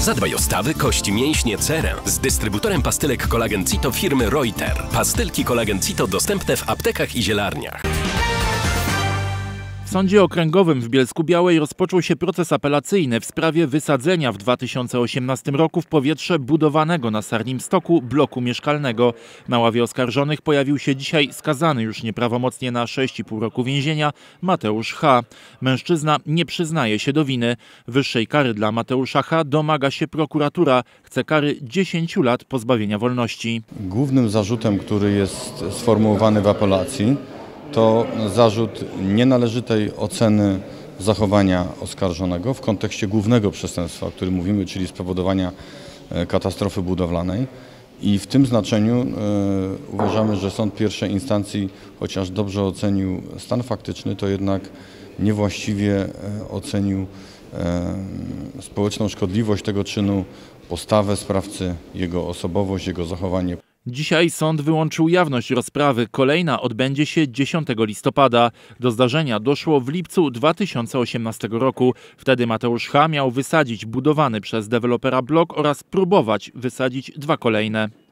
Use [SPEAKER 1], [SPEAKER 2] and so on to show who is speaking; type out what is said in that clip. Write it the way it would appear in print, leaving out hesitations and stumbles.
[SPEAKER 1] Zadbaj o stawy, kości, mięśnie, cerę z dystrybutorem pastylek Kolagen Cito firmy Reuter. Pastylki Kolagen Cito dostępne w aptekach i zielarniach.
[SPEAKER 2] W Sądzie Okręgowym w Bielsku-Białej rozpoczął się proces apelacyjny w sprawie wysadzenia w 2018 roku w powietrze budowanego na Sarnim Stoku bloku mieszkalnego. Na ławie oskarżonych pojawił się dzisiaj skazany już nieprawomocnie na 6,5 roku więzienia Mateusz H. Mężczyzna nie przyznaje się do winy. Wyższej kary dla Mateusza H. domaga się prokuratura. Chce kary 10 lat pozbawienia wolności.
[SPEAKER 3] Głównym zarzutem, który jest sformułowany w apelacji, to zarzut nienależytej oceny zachowania oskarżonego w kontekście głównego przestępstwa, o którym mówimy, czyli spowodowania katastrofy budowlanej. I w tym znaczeniu uważamy, że sąd pierwszej instancji, chociaż dobrze ocenił stan faktyczny, to jednak niewłaściwie ocenił społeczną szkodliwość tego czynu, postawę sprawcy, jego osobowość, jego zachowanie.
[SPEAKER 2] Dzisiaj sąd wyłączył jawność rozprawy. Kolejna odbędzie się 10 listopada. Do zdarzenia doszło w lipcu 2018 roku. Wtedy Mateusz H. miał wysadzić budowany przez dewelopera blok oraz próbować wysadzić 2 kolejne.